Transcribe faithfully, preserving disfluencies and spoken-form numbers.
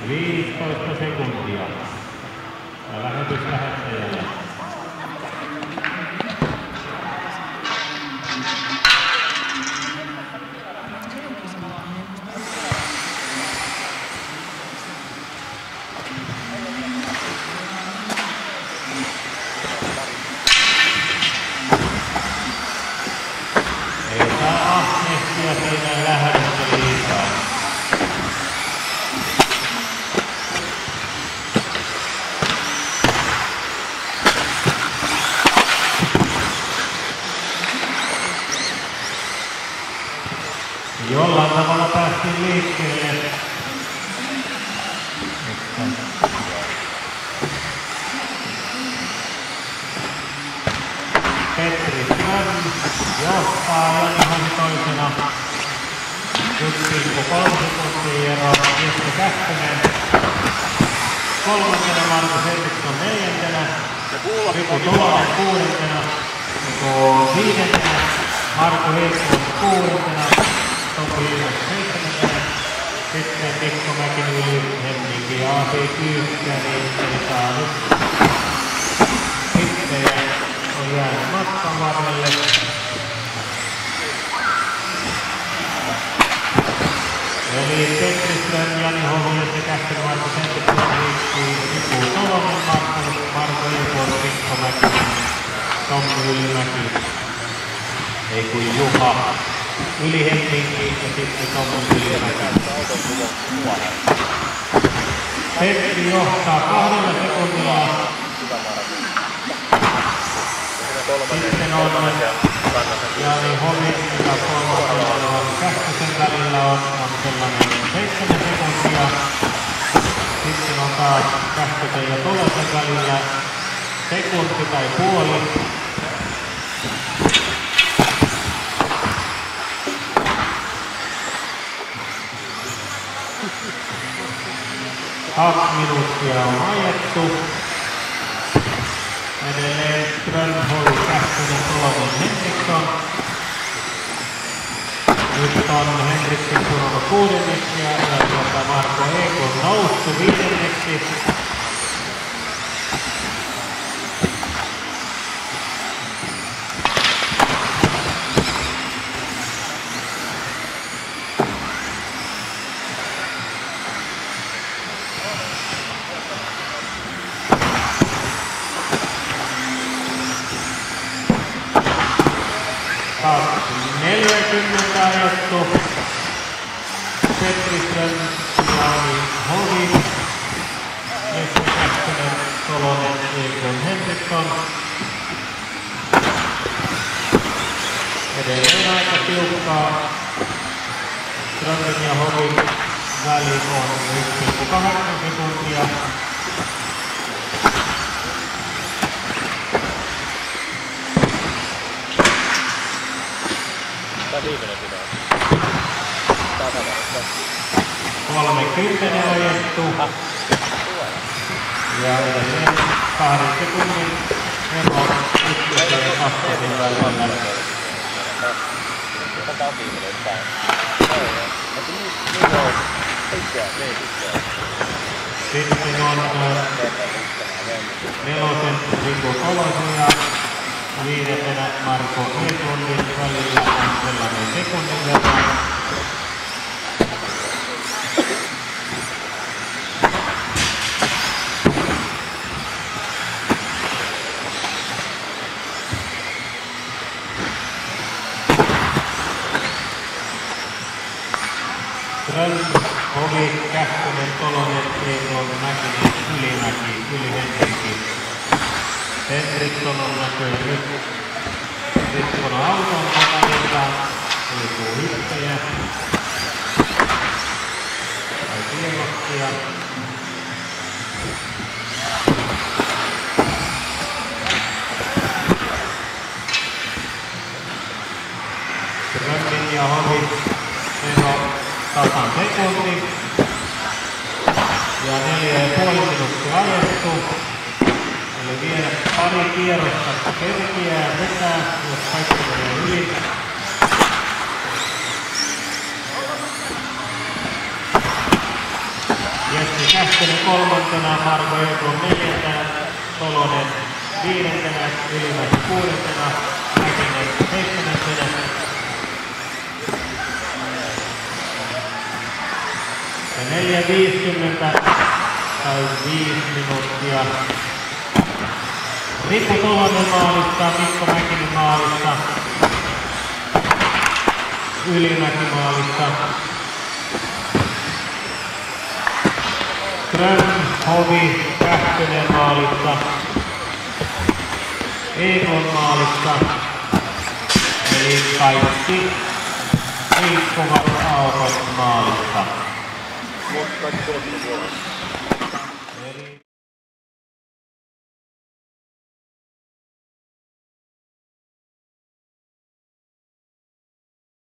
viisitoista sekuntia. Ja lähetys lähettäjälle. Ei saa ahnehtia siinä lähdössä liikaa. Jollain tavalla päästiin liikkeelle. Petri Ström johtaa Janihan toisena. yksi pilkku kolme sekuntia ero. Jesse Kähkönen kolmantena, Markus Henriksson neljäntenä. Riku Tolonen kuudentena. Viidentenä. Marko Hirkkonen kuudentena. Topi Ilves seitsemäntenä. Sitten Mikko Mäkinylly, Henninki ja A C Kyykkä, niin ei saa nyt hittejä. On jäänyt matkan varrelle. Eli Petri Ström, Jani Hovi ja Kähkönen, Marko Henriksson, Riku Tolonen, Marko Ilves, Mikko Mäkinylly, Tommi Ylimäki. Ei kuin Juha Yli Henninki ja sitten Tommi Ylimäki. Petri johtaa kahdella sekunnilla. Sitten on Jani Hovi ja kolmosella Kähkösen välillä on, on sellainen seitsemän sekuntia. Sitten on taas Kähkösen ja Tolosen välillä sekunti tai puoli. Kaksi minuuttia on ajettu. Edelleen Ström, Hovi, Kähkönen, Tolonen, Henriksson. Nyt on Henriksson pudonnut kuudenneksi ja tuota Marko Eek on noussut viidenneksi. neljäkymmentä ajettu. Petri Ström, Jani Hovi, Jesse Kähkönen, Tolonen, Eekon Henriksson. Edelleen aika tiukkaa. Strömin ja Hovin väli on yksi pilkku kahdeksan sekuntia. Viimeinen pitää. Tää on kolmekymmentä ajettu. Ja edelleen kahden sekunnin ero ykkösen ja kakkosen välillä. Tää on viimeinen päin. Niin on. Pitkää, niin pitkää. Sitten on nelosen Riku Tolosen ja viidentenä Marko Eekondin välillä on sellainen sekunnin verran. Ström, Hovi, Kähkönen, Tolonen, Eekon, Mäkinen, Ylimäki, Yli Henninki. Henriksson on näköinen nyt rikkona auton takanilta. Liikuu hittejä. Tai tienottia. Strömin ja Hovin ero tasan sekunti. Ja neljä ja puoli minuuttia ajettu. Eli vielä pari kierrosta kerkiää vetää, jos kaikki menee yli. Jesse Kähkönen kolmantena, Marko Ekholm neljäntenä, Tolonen viidentenä, Ylimäki kuudentena, Mäkinen seitsemäntenä. Ja neljä viisikymmentä tai viisi minuuttia. Riku Tolonen maalissa, Mikko Mäkinen maalissa, Ylimäki maalissa. Ström, Hovi, Kähkönen maalissa, Ekholm maalissa, eli kaikki liikkuvat aukot maalissa. Mutta kaikki kolme vuotta.